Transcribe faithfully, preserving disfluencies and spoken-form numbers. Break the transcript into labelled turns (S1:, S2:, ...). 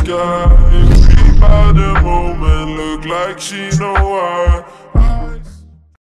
S1: sky. She by the moment look like she know why.